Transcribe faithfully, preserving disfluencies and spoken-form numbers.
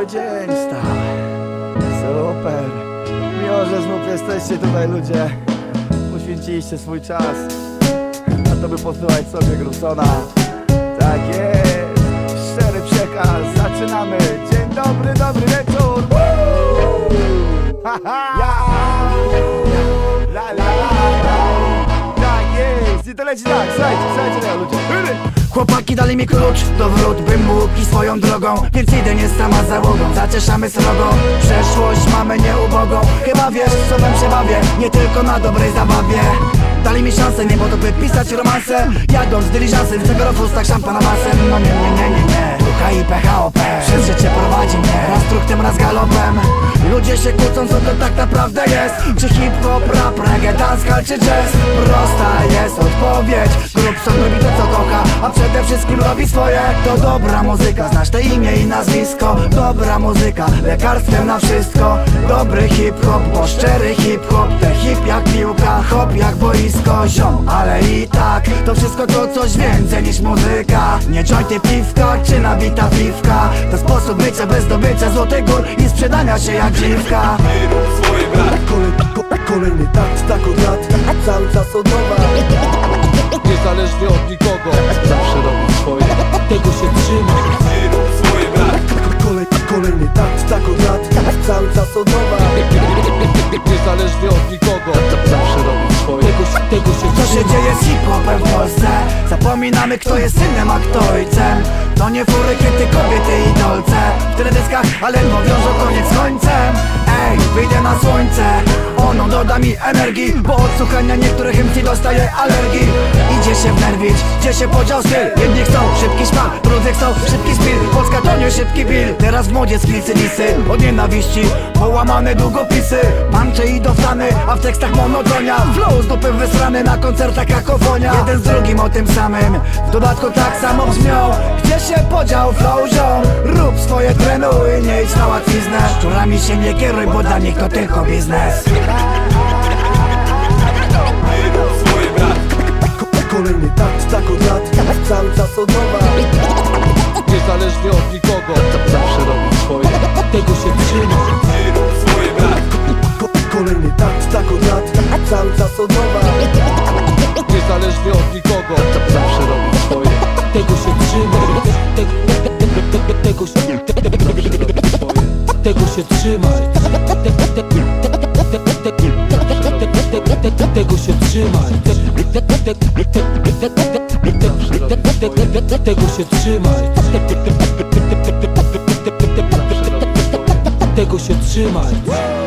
cały dzień stał. Super. Miło, że znów jesteście tutaj, ludzie. Poświęciliście swój czas, a to by posłuchać sobie Grubsona. Tak jest, szczery przekaz. Zaczynamy. Dzień dobry, dobry wieczór. Ja. La, la, la, la. Tak jest. I to leci tak. Słuchajcie, słuchajcie tego, ludzie. Chłopaki dali mi klucz do wrót, bym mógł iść swoją drogą. Więc idę nie sama załogą, zacieszamy srogo. Przeszłość mamy nieubogą. Chyba wiesz, co wam się bawię, nie tylko na dobrej zabawie. Dali mi szansę, nie po to by pisać romanse. Jadąc z dyliżansem, z tego roku tak szampana basem. No nie, nie, nie, nie, nie. H I P, H O P przez życie prowadzi mnie, raz truchtem, raz galopem. Ludzie się kłócą, co to tak naprawdę jest. Czy hip-hop, rap, reggae, dancehall czy jazz? Prosta jest odpowiedź. Grubson robi to, co kocha, a przede wszystkim robi swoje. To dobra muzyka, znasz te imię i nazwisko. Dobra muzyka, lekarstwem na wszystko. Dobry hip-hop, bo szczery hip-hop. Te hip jak piłka, hop jak boisko. Ziom, ale i tak, to wszystko to coś więcej niż muzyka. Nie jointy, piwka, czy nabita piwka. To sposób bycia bez zdobycia złotych gór i sprzedania się jak dziwka. Kolej, ko, kolejny takt, tak od lat, cały czas od nowa. Niezależnie od nikogo, zawsze robi swoje. Tego się trzyma. Kolej, kolejny takt, tak od lat, cały czas od nowa. Niezależnie od nikogo, zawsze robi swoje. Tego się, tego się Co się dzieje z hip-hopem w Polsce? Zapominamy, kto jest synem, a kto ojcem. To nie fury, kiedy kobiety i dolce w teledyskach, ale ledwo wiążą koniec z końcem. Ej, wyjdę na słońce, ono doda mi energii, bo od słuchania niektórych M C dostaję alergii. Idzie się wnerwić, gdzie się podział styl? Jedni chcą szybki szmal, drudzy chcą szybki spil. Polska to nie szybki bill, teraz w modzie skilsy lisy. Od nienawiści połamane długopisy, pancze i dowtany, a w tekstach monotonia. Flow z dupy wysrany, na koncertach kakofonia. Jeden z drugim o tym samym, w dodatku tak samo brzmią. Gdzie się podział flow, ziom? Rób swoje, trenuj, nie idź na łatwiznę. Szczurami się nie kieruj, bo dla nich to tylko biznes. Kolejny takt, tak od lat, cały czas od nowa. Niezależnie od nikogo, zawsze robi swoje. Tego się trzyma. Kolejny takt, tak od lat, cały czas od nowa. Niezależnie od nikogo, zawsze robi swoje. Tego się trzyma. Tego się, tego się trzymaj. Tego się trzymaj. Tego się trzymaj. Tego się trzymaj.